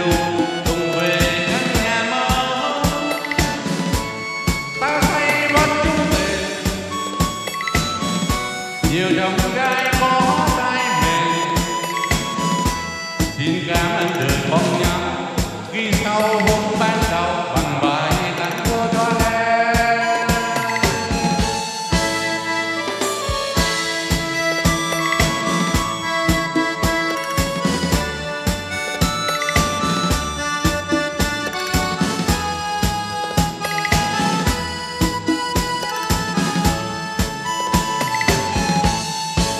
cùng về căn nhà mơ. Ta say bắt chúng về nhiều chồng gái có tay mềm. Xin cảm ơn đời con nhau khi sau hôm ban đầu bằng bài tặng cô cho em.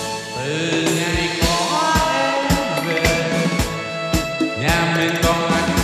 Từ ngày có em về, nhà mình còn lạnh